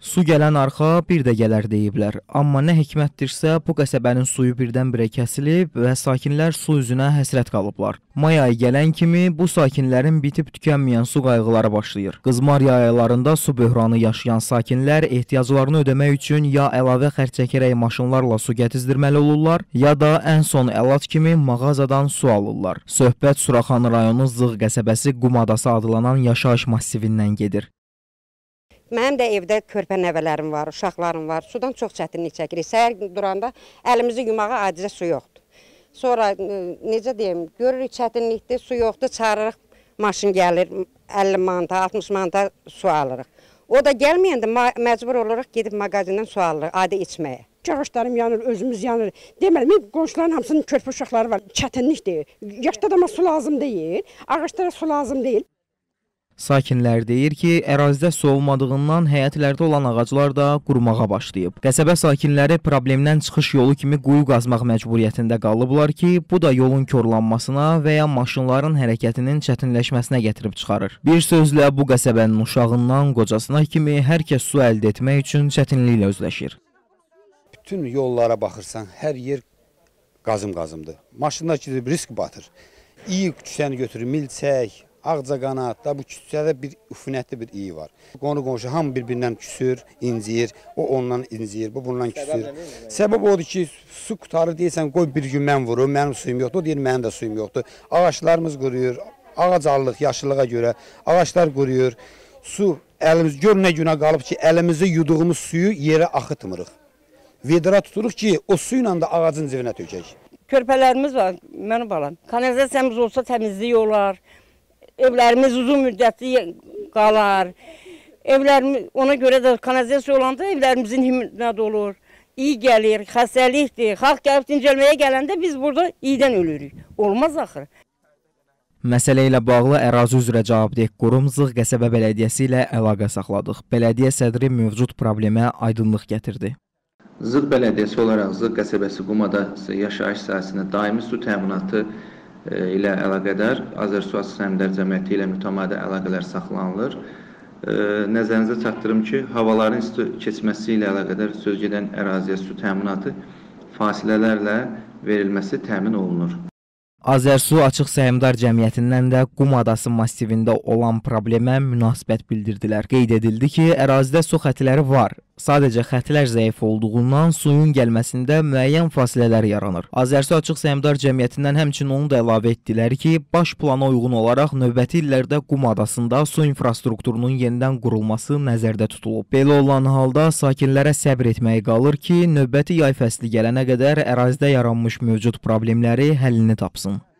Su gələn arxa bir də gələr deyiblər. Amma nə hikmətdirsə, bu qəsəbənin suyu birdən-birə kəsilib və sakinlər su üzünə həsrət qalıblar. May ayı gələn kimi bu sakinlərin bitib tükənməyən su qayğıları başlayır. Qızmar yay aylarında su böhranı yaşayan sakinlər ehtiyaclarını ödəmək üçün ya əlavə xərc çəkərək maşınlarla su gətizdirməli olurlar, ya da ən son əlac kimi mağazadan su alırlar. Söhbət Suraxanı rayonu Zığ qəsəbəsi Qum Adası adlanan yaşayış massivindən gedir. Mənim də evdə körpə nəvələrim var, uşaqlarım var. Sudan çox çətinlik çəkirik. Səhər duranda əlimizi yumağa acizə su yoxdur. Sonra necə deyim, görürük çətinlikdir, su yoxdur, çağırırıq, maşın gəlir, 50 manata, 60 manata su alırıq. O da gəlməyəndə məcbur oluruq gedib mağazindən su alırıq, adi içməyə. Ağaçlarım yanır, özümüz yanır. Deməli, qonşuların hamısının körpə uşaqları var, çətinlikdir. Yaşlı adama su lazım deyil, ağaçlara su lazım deyil. Sakinlər deyir ki, ərazidə su olmadığından həyətlərdə olan ağaclar da qurumağa başlayıb. Qəsəbə sakinləri problemdən çıxış yolu kimi quyu qazmaq məcburiyyətində qalıblar ki, bu da yolun korlanmasına və ya maşınların hərəkətinin çətinləşməsinə gətirib çıxarır. Bir sözlə bu qəsəbənin uşağından qocasına kimi hər kəs su əldə etmək üçün çətinliklə özləşir. Bütün yollara baxırsan, hər yer qazım-qazımdır. Maşınlar gidib risk batır. İyi küçəni götürür, milçək, ağcaqanad, da bu küçədə bir üfunətli bir iyi var. Qonu-qonşu hamı bir-birindən küsür, incir, o ondan incir, bu bundan küsür. Səbəb odur ki, su qutarır deyirsən, qoy bir gün mən vurum, mənim suyum yoxdur, o deyir, mənim də suyum yoxdur. Ağaçlarımız quruyur, ağac alırıq yaşıllığa görə, ağaçlar quruyur. Su, əlimiz gör nə günə qalıb ki, əlimizdə yuduğumuz suyu yerə axıtmırıq. Vedra tuturuq ki, o suyla da ağacın cibinə tökək. Körpələrimiz var, mənim balam. Kanalizasiyamız olsa təmizlik olar. Evlərimiz uzun müddətli qalar. Evlərimiz, ona görə də kanalizasiya olanda evlərimizin himməti olur. İyi gəlir, xəstəlikdir. Xalq gəlib dincəlməyə gələndə biz burada iyidən ölürük. Olmaz axı. Məsələ ilə bağlı ərazi üzrə cavabdeh qurum Zığ qəsəbə bələdiyyəsi ilə əlaqə saxladıq. Bələdiyyə sədri mövcud problemə aydınlıq gətirdi. Zığ bələdiyyəsi olaraq Zığ qəsəbəsi Qum Adası yaşayış sahəsində daimi su təminatı ilə əlaqədar Azərsu Açıq Səhmdar Cəmiyyəti ilə mütəmadi əlaqələr saxlanılır. Nəzərinizə çatdırım ki, havaların isti keçməsi ilə əlaqədar sözgedən əraziyə su təminatı fasilələrlə verilməsi təmin olunur. Azərsu Açıq Səhmdar Cəmiyyətindən də Qum Adası massivində olan problemə münasibət bildirdilər. Qeyd edildi ki, ərazidə su xətləri var. Sadəcə xətlər zəif olduğundan suyun gəlməsində müəyyən fasilələr yaranır. Azərsu Açıq Səhmdar Cəmiyyətindən həmçinin onu da əlavə etdilər ki, baş plana uyğun olaraq növbəti illərdə Qum Adasında su infrastrukturunun yenidən qurulması nəzərdə tutulub. Belə olan halda sakinlərə səbr etməyi qalır ki, növbəti yay fəsli gələnə qədər ərazidə yaranmış mövcud problemləri həllini tapsın.